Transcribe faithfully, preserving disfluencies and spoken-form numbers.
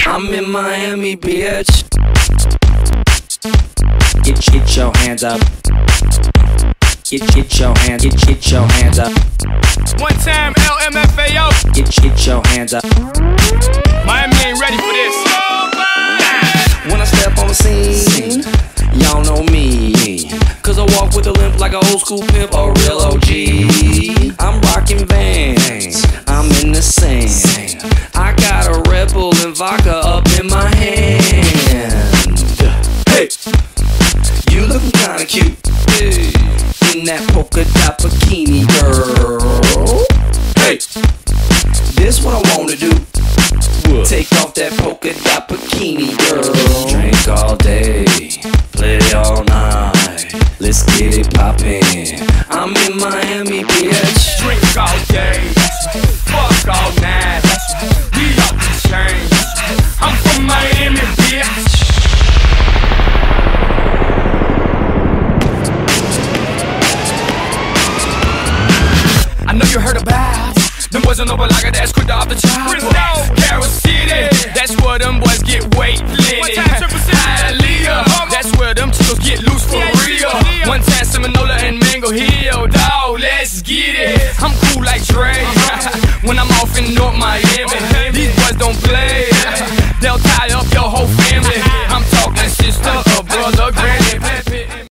I'm in Miami, bitch. Get, get your hands up. Get, get your hands, get, get your hands up. One time, L M F A O. Get, get your hands up. Miami ain't ready for this. When I step on the scene, y'all know me, cause I walk with a limp like an old school pimp, a real O G. I'm rocking Vans, I'm in the sand. I got a Red Bull and vodka up in my hand. Hey, you looking kinda cute, hey, in that polka dot bikini, girl. Hey, this what I wanna do. Take off that polka dot bikini, girl. Drink all day, play all night. Let's get it poppin'. I'm in Miami, bitch. Drink all day, fuck all night. We off the chain. I'm from Miami, bitch. I know you heard about them boys in Opalaga that's quick off the chop. Carol City, that's where them boys get weight lit. Hialeah, that's where them chicos get loose for real. One time Seminola and Mango Hill, dawg, let's get it. I'm cool like Dre when I'm off in North Miami.